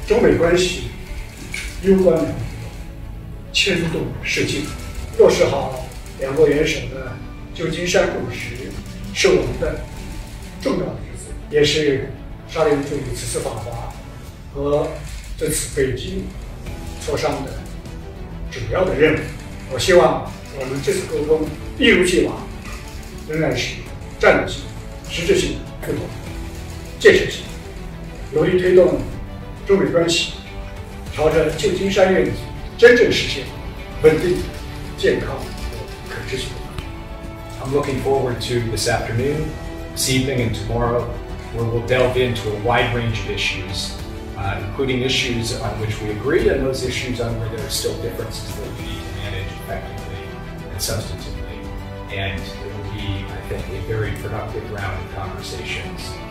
中美关系攸关牵动世界，落实好两国元首的旧金山共识，是我们的重要的日子，也是沙联主义此次访华和这次北京磋商的主要的任务。我希望我们这次沟通一如既往，仍然是战略性、实质性、不同、建设性，努力推动中美关系朝着旧金山愿景真正实现稳定、健康、可持续。 I'm looking forward to this afternoon, this evening, and tomorrow, where we'll delve into a wide range of issues, including issues on which we agree and those issues on where there are still differences that we need to manage effectively and substantively. And it will be, I think, a very productive round of conversations